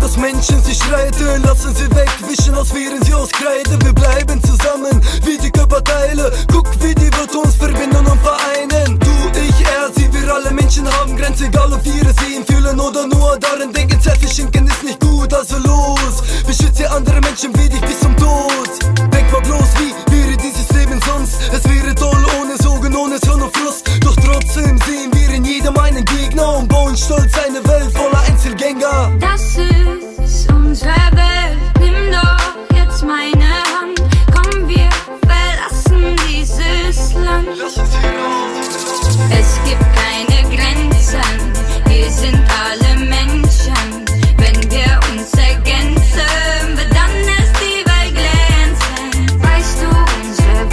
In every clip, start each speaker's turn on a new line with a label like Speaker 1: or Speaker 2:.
Speaker 1: aus Menschen, sie schreiten. Lassen sie wegwischen, als wären sie aus Kreide. Wir bleiben zusammen wie die Körperteile. Guck, wie die Welt uns verbinden und vereinen. Du, ich, er, sie, wir alle Menschen haben Grenzen. Egal ob wir es sehen, fühlen oder nur daran denken. Selfie-Schinken ist nicht gut, also los. Beschütze andere Menschen wie dich bis zum Tod. Denk mal bloß, wie wäre dieses Leben sonst? Es wäre toll ohne Sorgen, ohne Sonne und Frust. Doch trotzdem sehen wir in jedem einen Gegner und bauen stolz eine Welt voller Einzelgänger.
Speaker 2: Das ist unsere Welt, nimm doch jetzt meine Hand. Komm, wir verlassen dieses Land. Es gibt keine Grenzen, wir sind alle Menschen. Wenn wir uns ergänzen, wird dann ist die Welt glänzen. Weißt du, unsere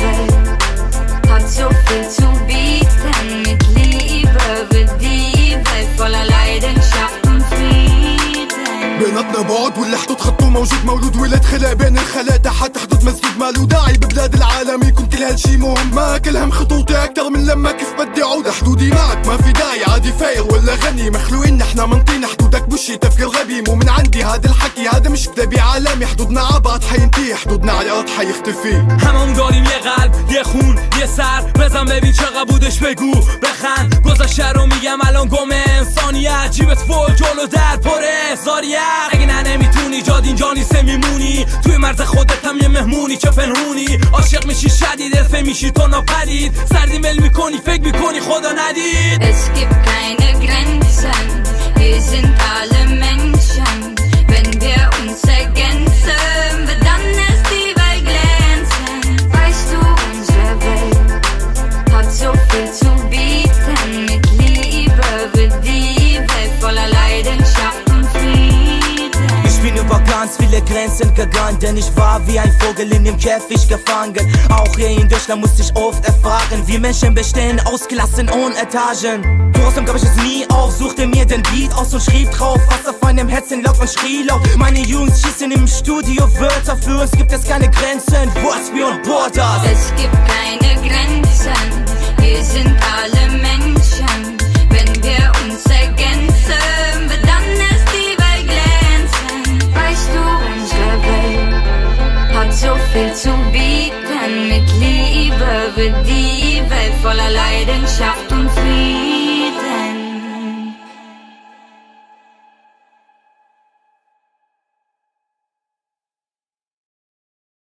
Speaker 2: Welt hat so viel zu bieten. Mit Liebe wird die Welt voller Leidenschaft und Frieden.
Speaker 3: بيناتنا بعد واللي حدود خطه موجود مولود ولاد خلا بين الخلا تحت حدود مسدود مالو داعي ببلاد العالم يكون كل هالشي مهم. ما كلهم خطوطي اكتر من لما كيف بدي اعود. حدودي معك ما في داعي عادي فاير ولا غني. مخلوقين نحنا من طين حدودك بوشي تفكير غبي مو من عندي هذا الحكي. هذا مش كتابي عالمي. حدودنا عبعض حينتهي حدودنا على الارض حيختفي.
Speaker 4: هممون داریم یه قلب یه خون یه سر. بزن ببین چقدر بودش بگو بخند. گذشته رو میگم الان گمه انسانیت. جیبت فول جلو در پره زاریت. اگه نه نمیتونی جاد اینجا نیسته میمونی. توی مرز خودت هم یه مهمونی چه پنهونی. عاشق میشی شدید الفه میشی تو ناپدید. سردی ول میکنی فکر میکنی خدا ندید.
Speaker 2: Es gibt keine Grenzen, wir sind alle Menschen. Wenn wir uns ergänzen, wird dann ist die Welt glänzen. Weißt du, unsere Welt hat so viel zu bieten. Mit Liebe wird die Welt voller Leidenschaft und Frieden.
Speaker 5: Ich bin über ganz viele Grenzen gegangen, denn ich war wie ein Vogel in dem Käfig gefangen. Auch hier in Deutschland musste ich oft erfahren, wie Menschen bestehen, ausgelassen ohne Etagen. Trotzdem gab ich es nie auf, suchte mir den Beat aus und schrieb drauf, was auf meinem Herzen lag und schrie laut. Meine Jungs schießen im Studio Wörter, für uns gibt es keine Grenzen, was wir und Borders.
Speaker 2: Es gibt keine Grenzen, wir sind alle Menschen. Wenn wir uns ergänzen, wird dann ist die Welt glänzen. Weißt du, unsere Welt hat so viel zu bieten. Mit Liebe wird die Welt voller Leidenschaft und Frieden.